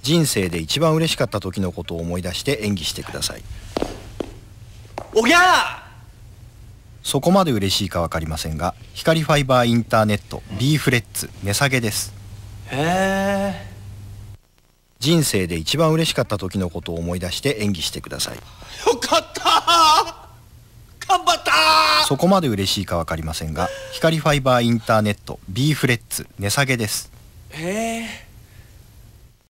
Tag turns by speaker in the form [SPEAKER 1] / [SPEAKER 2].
[SPEAKER 1] 人生で一番嬉しかった時のことを思い出して演技してください。
[SPEAKER 2] おぎゃー。
[SPEAKER 1] そこまで嬉しいか分かりませんが、光ファイバーインターネット B フレッツ値下げです。
[SPEAKER 2] へえ。
[SPEAKER 1] 人生で一番嬉しかった時のことを思い出して演技してください。
[SPEAKER 2] よかったー、頑張ったー。
[SPEAKER 1] そこまで嬉しいか分かりませんが、光ファイバーインターネット B フレッツ値下げです。
[SPEAKER 2] へえ。